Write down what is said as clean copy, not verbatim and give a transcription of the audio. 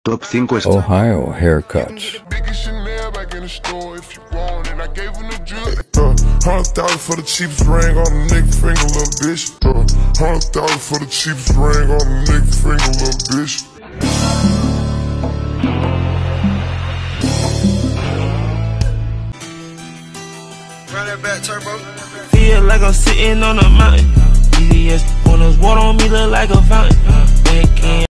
Top 5 Ohio haircuts. 100,000 for the cheapest ring on the nigga finger, little bitch. 100,000 for the cheapest ring on the nigga finger, little bitch. Run that back, turbo. Feel like I'm sitting on a mountain. EVS, when there's water on me, look like a fountain. Backhand.